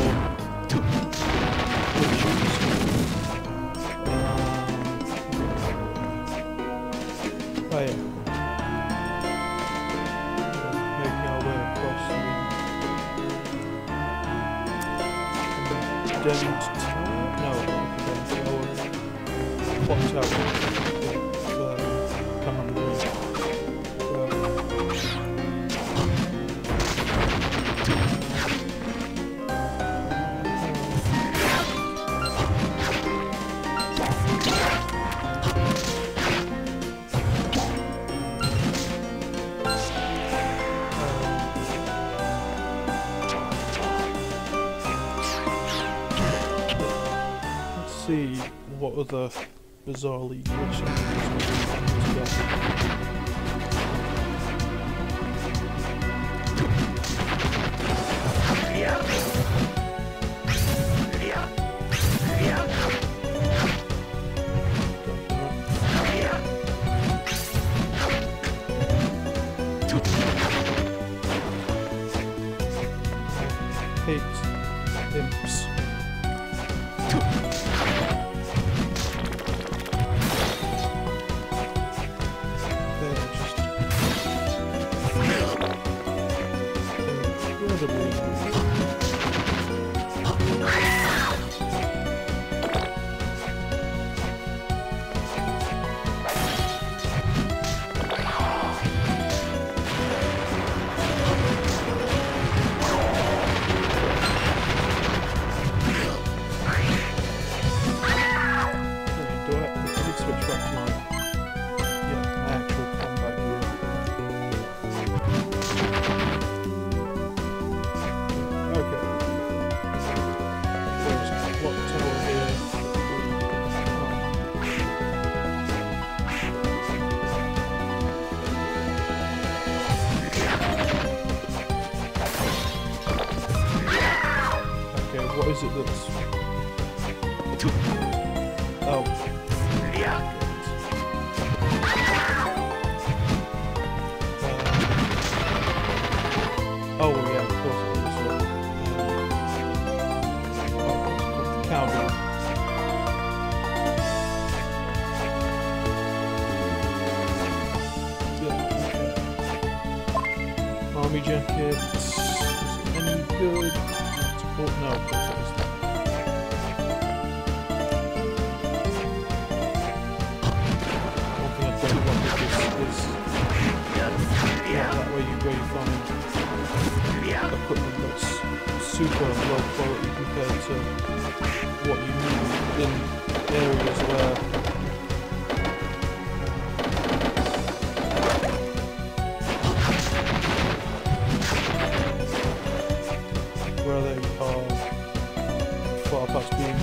Oh yeah. Making our way across the Dent Tower? No, Dent Tower. Clock Tower. Can't remember the name. See what other bizarrely glitchy things we can Hate imps. What is it that's... Oh. Oh yeah, of course it is. Cowboy. Yeah, okay. Army jackets. Is it any good? No, of course it isn't. One thing I don't want with this is that way where you find equipment that's super low quality compared to what you need in areas where they are far past being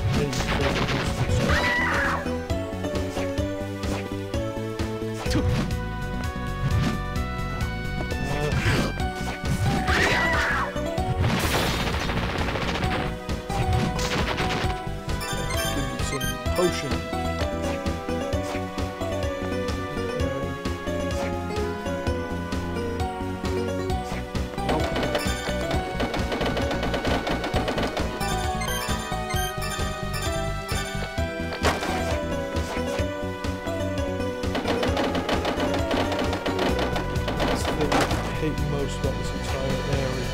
give me some potion. Most about this entire area.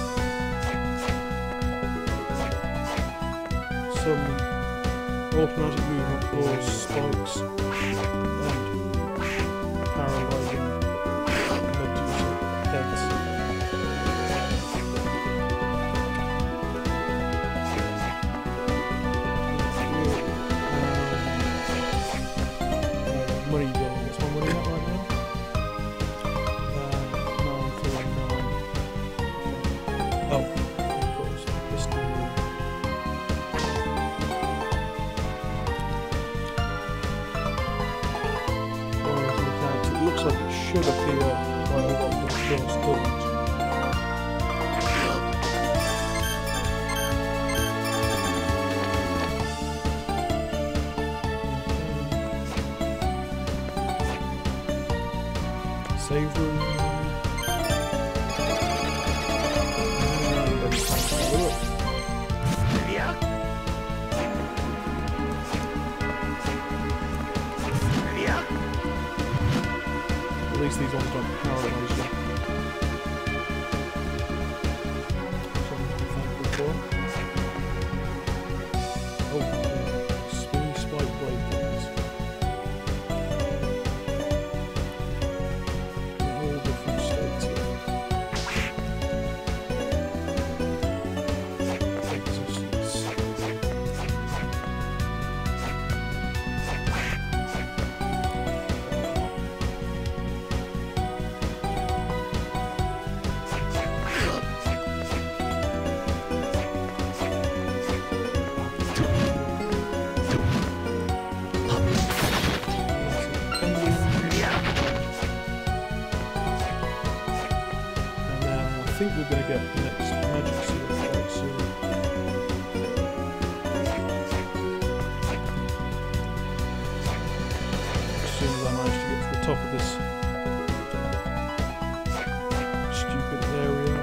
Some automatic movement doors, spikes, and paralyzing Medusa heads. Money door. What's my money at right now? Oh, of course, this thing. It looks like it should appear while I've got the doors closed. Save room. ones don't paralyze you. Something to be thankful for. Oh, spinny spike blade things. In all different states here. Existence. I think we're going to get the next magic seal quite soon. As soon as I manage to get to the top of this stupid area.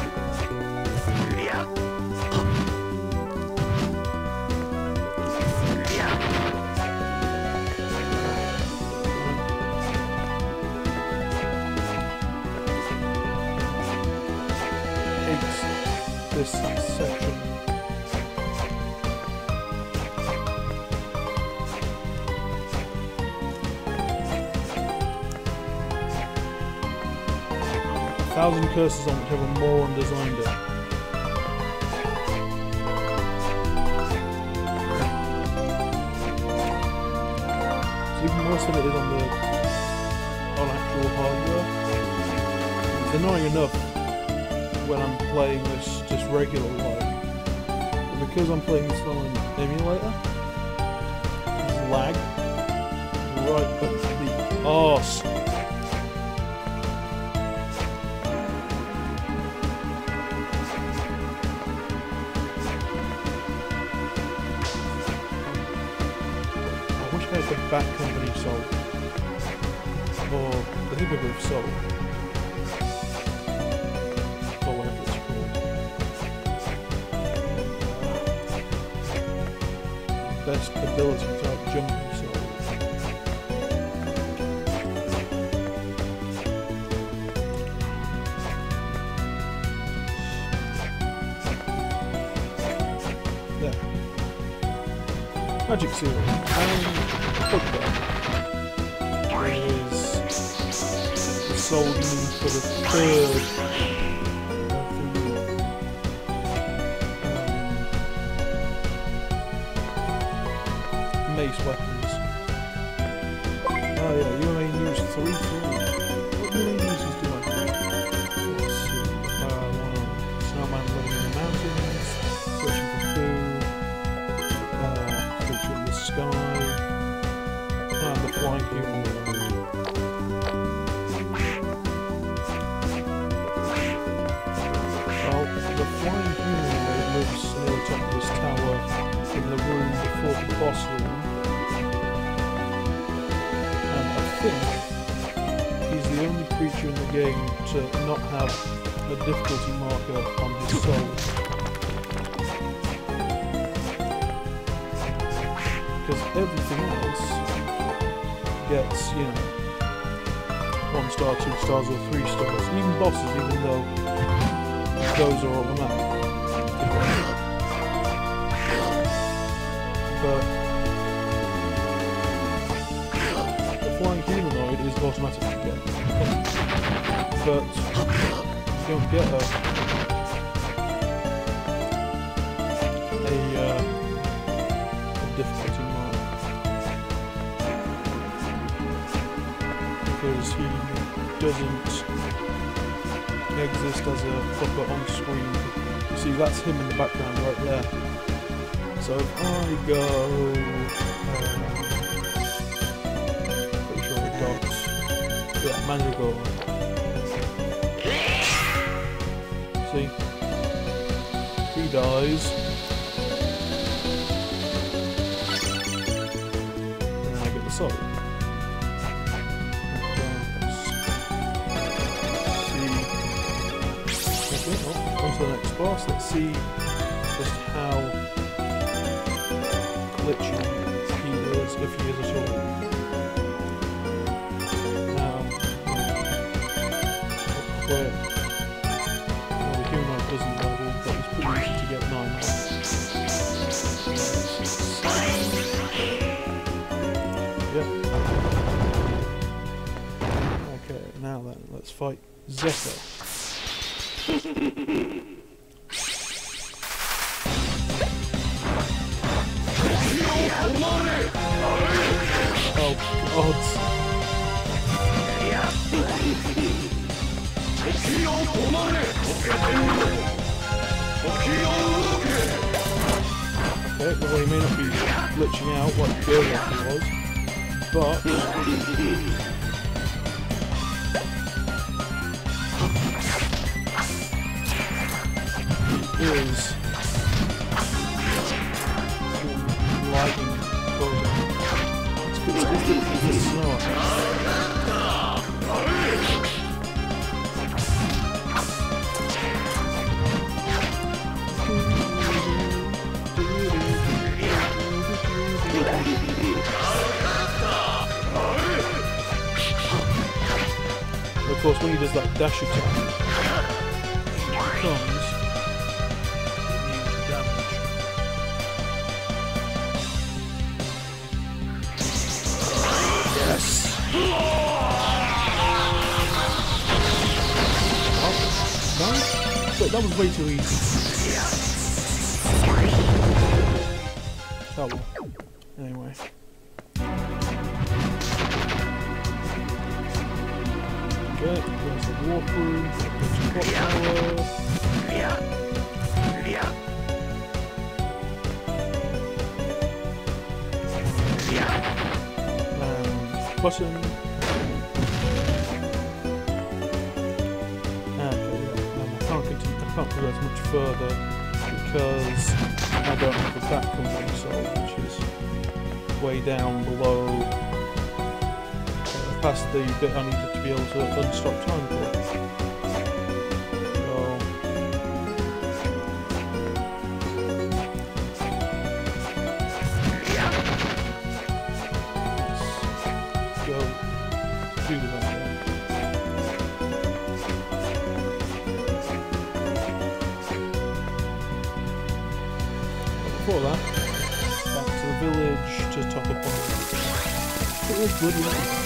This section. A 1,000 curses on whichever moron designed it. It's even worse than it is on actual hardware. It's annoying enough when I'm playing this just regular like, but because I'm playing this on an emulator, there's lag right up the arse. I wish I had the Bat Company sold, or the Hippogriff sold. Best ability type jumping sword. There. Magic seal. Bugbear. Is the soul you need for the third mace weapons. Oh yeah, you only use 3 for it. What main uses do I do? Let's see. Snowman living in the mountains, searching for food, creature in the sky, and the flying humanoid. Well, the flying humanoid lives near the top of this tower in the room before the boss room. He's the only creature in the game to not have a difficulty marker on his soul. Because everything else gets, 1 star, 2 stars or 3 stars. Even bosses, even though those are automatic. But flying humanoid is automatic to get, but you don't get a difficulty mark because he doesn't exist as a puppet on screen. You see, that's him in the background right there. So if I go yeah, Mandragora. See? He dies. And then I get the soul. Okay, well, on to the next boss. Let's see just how glitchy he is, if he is at all. quick. Well, the humanoid doesn't level, but he's pretty easy to get 9 on. Yep. Okay, now then, let's fight Zeta. Oh, God. Okay, well, he may not be glitching out like Gerloff was, but he is lagging. It's good to the snow. And of course, when he does that dash attack, he becomes immune to damage. Yes! Oh, no? But that was way too easy. Oh well. Anyway. Okay, there's a warp room, there's a clock tower. Button. And I can't progress much further because I don't have a back company soul, which is way down below, past the bit I needed to be able to unstop time for. Before that, back to the village to top up on it was good, wasn't it?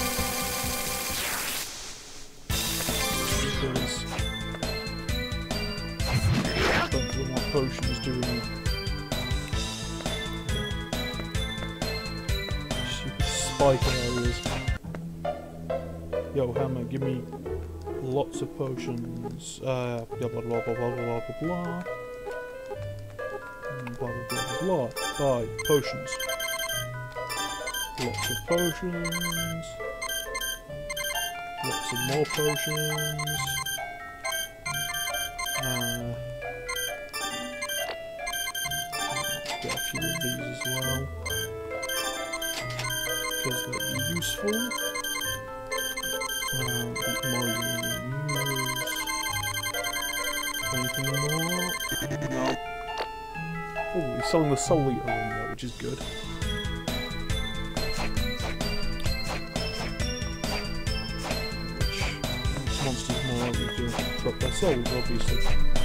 Because bunch of more potions doing stupid spike areas. Yo, Hammer, give me lots of potions. Blah blah blah blah blah blah blah blah. Blah blah blah blah. Buy potions. Lots of potions. Lots of more potions. Get a few of these as well, because they'll be useful. Bit more you want to use. Anything more? No. Oh, he's selling the Soul Eater one there, which is good. Which makes monsters more likely to drop their souls, obviously.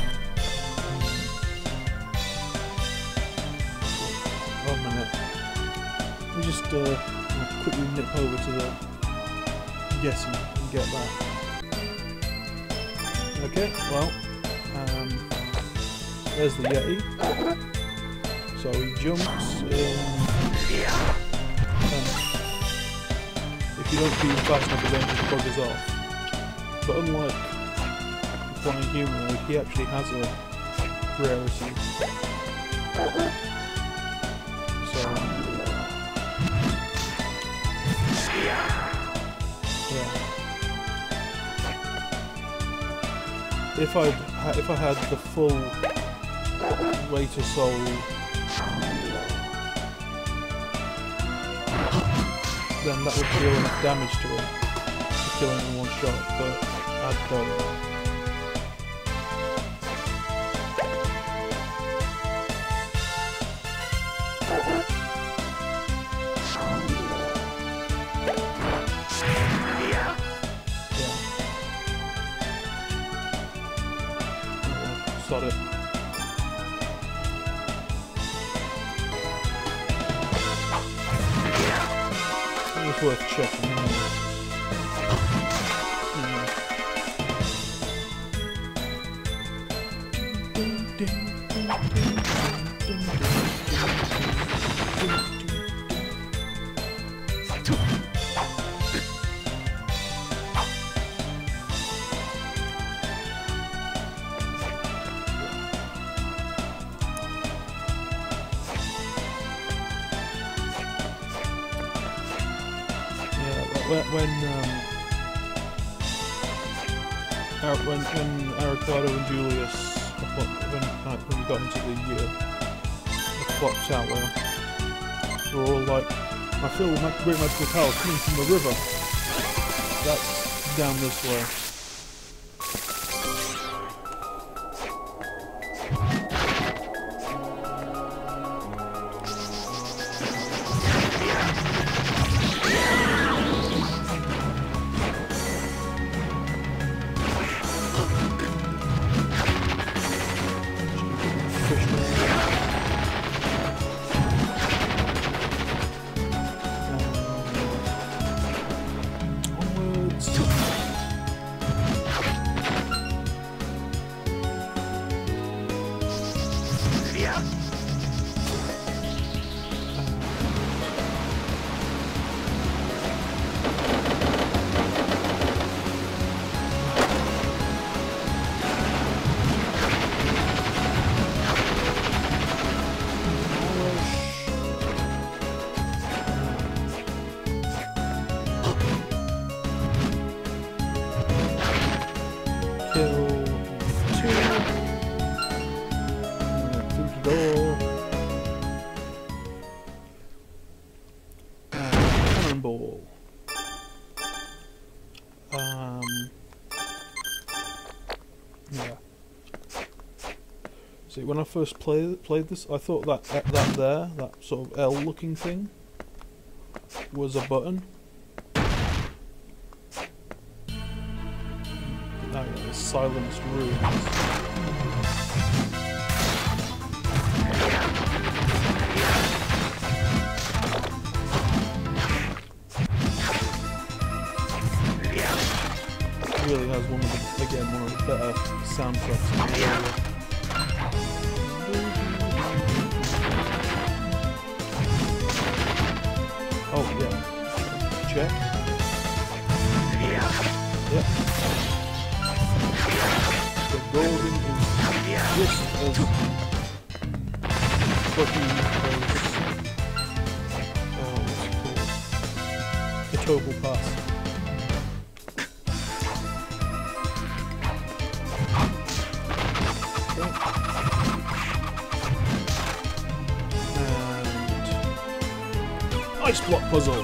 Oh, a minute. Let me just quickly nip over to the Yeti and get that. Okay, well, there's the Yeti. So he jumps in, if you don't keep him fast enough, he then just buggers off. But unlike the flying humanoid, he actually has a rarity. So, yeah. If I had the full later soul, then that would deal enough damage to him to kill him in one shot, but I don't. Yeah. sod it. It's worth checking anyway. When Aricado and Julius, when we got into the clock tower, we were all like, I feel the great magical power coming from the river. That's down this way. Cannonball. Yeah. See, when I first played this, I thought that sort of L-looking thing was a button. Now the silenced runes. Really has one of the better soundtracks in the area. Oh yeah, check. Yep. The golden is just as fucking what's it called? The Topal Pass. Ice block puzzle.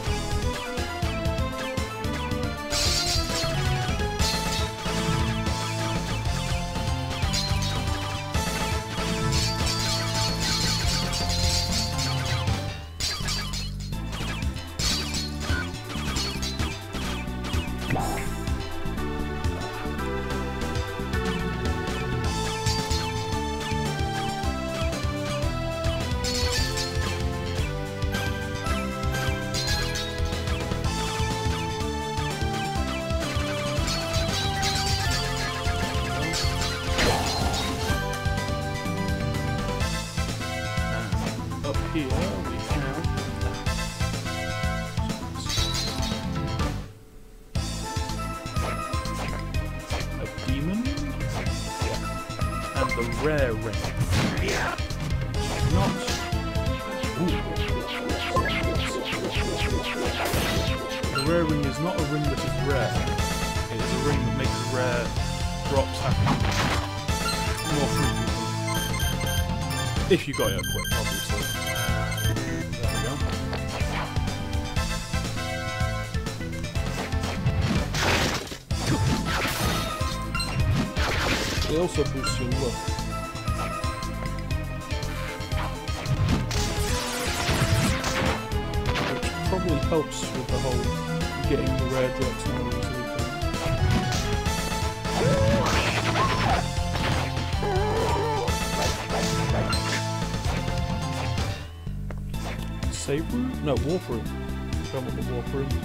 Here we have a demon, yeah, and the rare ring. Not. The rare ring is not a ring that is rare. It is a ring that makes rare drops happen more frequently. If you got it quick, obviously. It also boosts your luck. Which probably helps with the whole getting the rare drops more easily. save room? No, warp room. Don't want the warp room.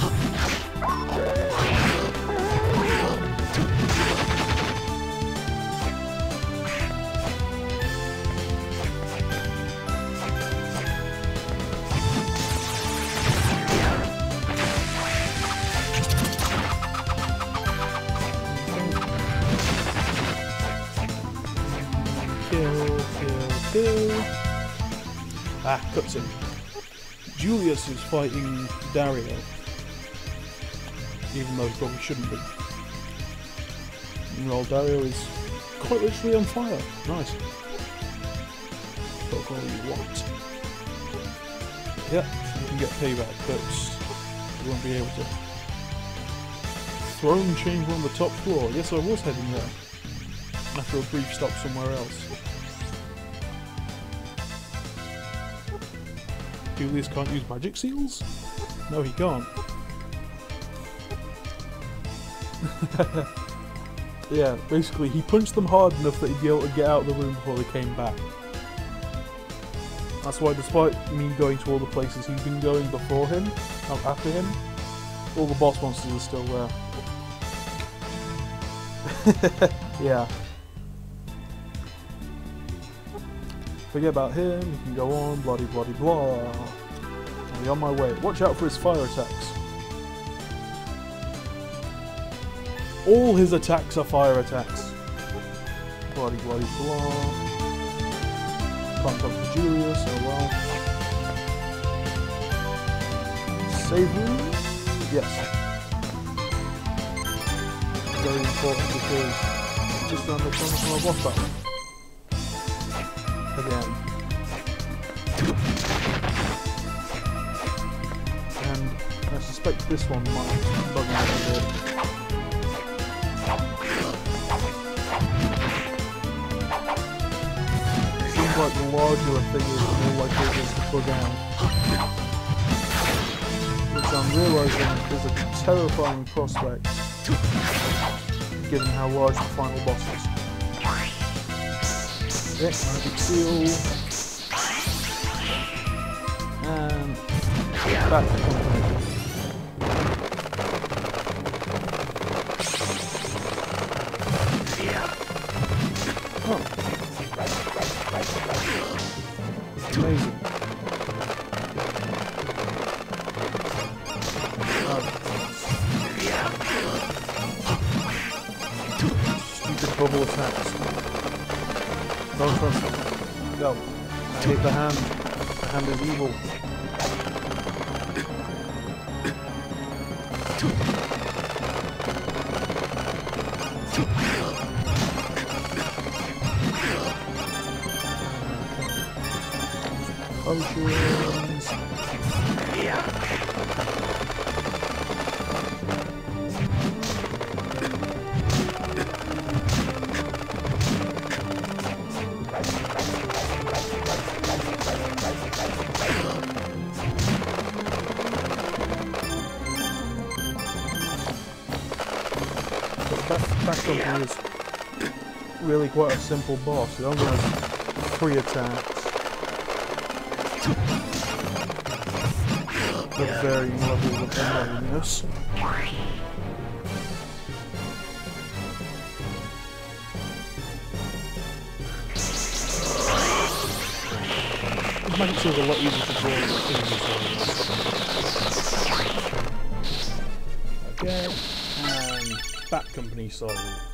Kill. Ah, cutscene. Julius is fighting Dario. Even though he probably shouldn't be. Meanwhile, Dario is quite literally on fire. Nice. Talk all you want. Yep, you can get payback, but you won't be able to. Throne chamber on the top floor. Yes, I was heading there. After a brief stop somewhere else. Julius can't use magic seals? No, he can't. Yeah, basically he punched them hard enough that he'd be able to get out of the room before they came back. That's why despite me going to all the places he's been going before him, after him, all the boss monsters are still there. Yeah. Forget about him, he can go on, bloody bloody blah. I'll be on my way. Watch out for his fire attacks. All his attacks are fire attacks. Bloody bloody blah. Can't talk to Julius, oh well. Save room? Yes. Very important because it's just around the corner from a boss battle. Again. And I suspect this one might bug me a bit. Seems like the larger a figure is more likely it is to bug out. Which I'm realising is a terrifying prospect given how large the final boss is. Yes, magic seal. And back to company. Oh. Amazing. Stupid bubble attacks. Don't trust him. Go. I hate the hand. The hand is evil. Potions. Back Company is really quite a simple boss. It only has 3 attacks. Of varying levels of annoyingness. Magic Seal's a lot easier to draw than okay, and Bat Company Soul.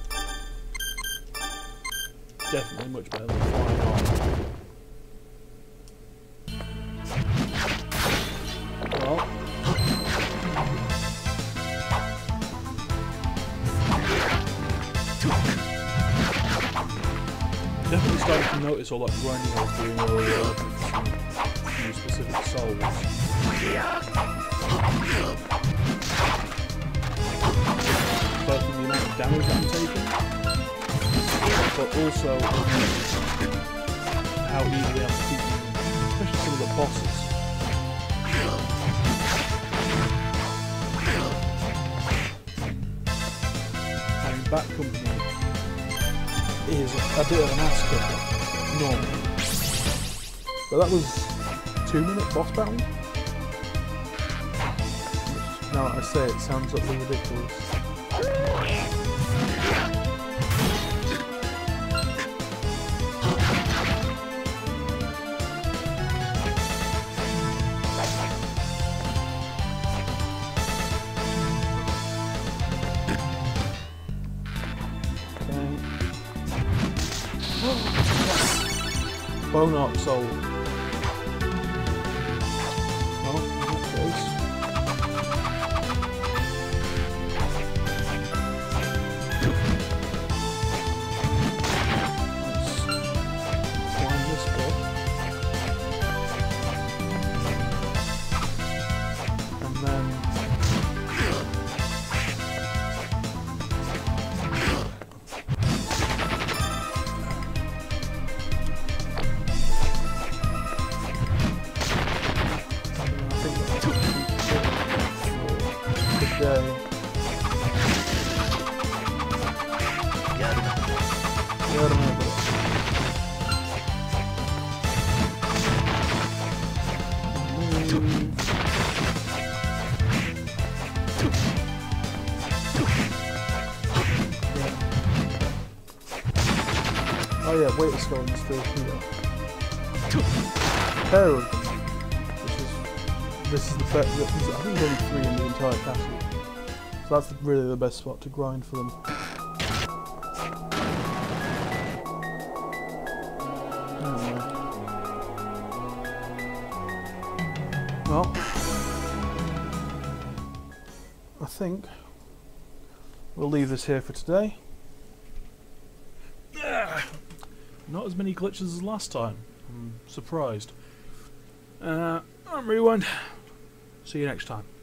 Definitely much better than Flying Arm. Well, definitely starting to notice all that grinding I was doing earlier with few specific souls. Both from the amount of damage I'm taking, but also how easily I'm defeating, especially some of the bosses. Bat Company is a bit of an ass kicker, normally. But that was 2-minute boss battle? Now that I say it, sounds utterly ridiculous. Bone Arc Soul. Well, in that case. Let's climb this bit. And then oh yeah, Waiter Stone is still here. Pair of them. This is the best. I think there's only 3 in the entire castle. So that's really the best spot to grind for them. Anyway. Well, I think we'll leave this here for today. Not as many glitches as last time. I'm surprised. I'm Rewind. See you next time.